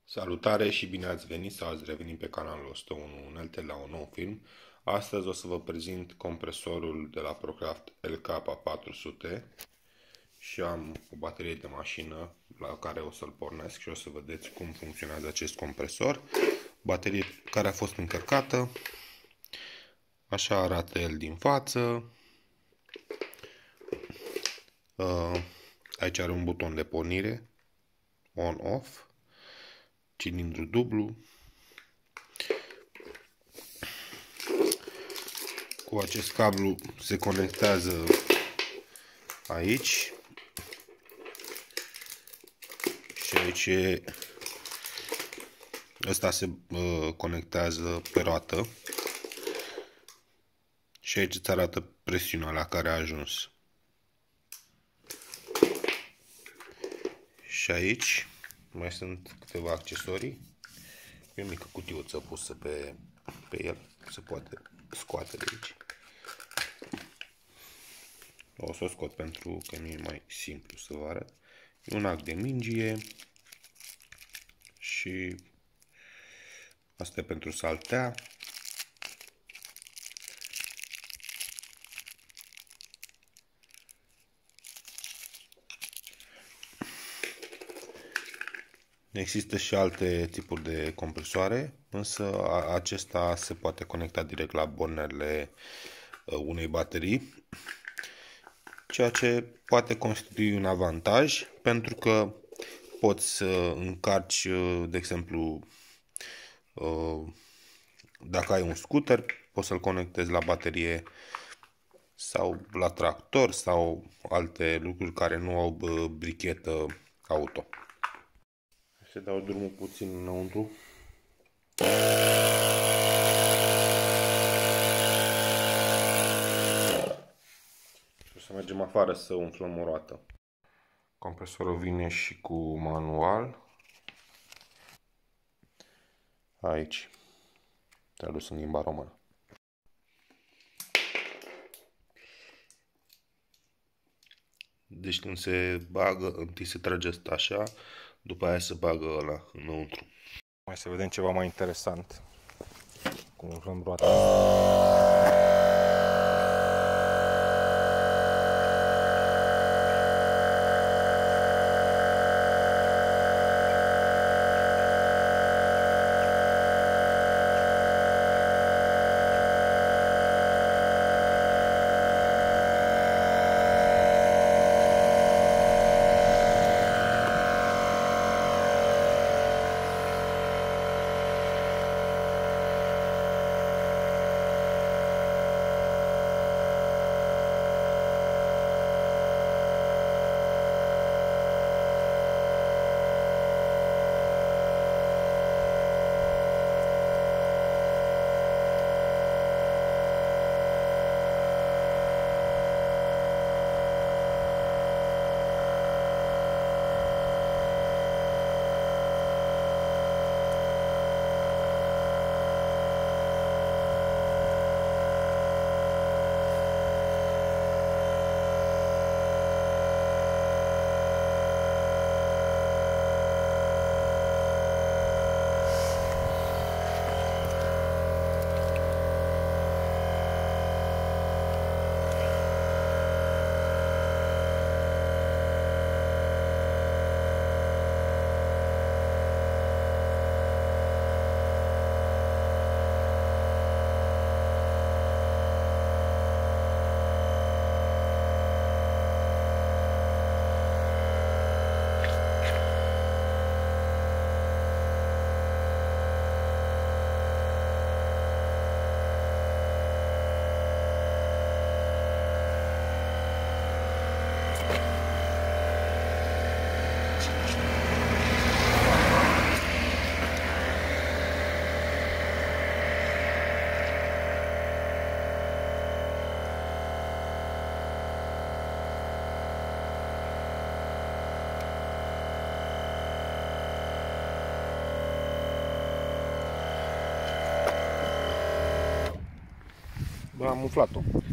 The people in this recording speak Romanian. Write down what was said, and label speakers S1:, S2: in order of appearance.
S1: Salutare și bine ați venit sau ați revenit pe canalul 101 Unelte la un nou film. Astăzi o să vă prezint compresorul de la Procraft LK400 și am o baterie de mașină la care o să-l pornesc și o să vedeți cum funcționează acest compresor. Baterie care a fost încărcată. Așa arată el din față. Aici are un buton de pornire, on-off, cilindru dublu. Cu acest cablu se conectează aici și aici ăsta se conectează pe roată și aici îți arată presiunea la care a ajuns. Și aici mai sunt câteva accesorii. E o mică cutiuță pusă pe el, se poate scoate de aici. O să o scot pentru că mi-e mai simplu să vă arăt. E un ac de mingie și asta e pentru saltea. Există și alte tipuri de compresoare, însă acesta se poate conecta direct la bornele unei baterii, ceea ce poate constitui un avantaj pentru că poți să încarci, de exemplu, dacă ai un scooter, poți să-l conectezi la baterie sau la tractor sau alte lucruri care nu au brichetă auto. Să dau drumul puțin înăuntru. Și o să mergem afară să umflăm o roată. Compresorul vine și cu manual. Aici. Tradus în limba română. Deci când se bagă, întâi se trage asta așa, după aia se bagă ăla înăuntru. Mai să vedem ceva mai interesant. Cum umflăm roata. Am umflat-o.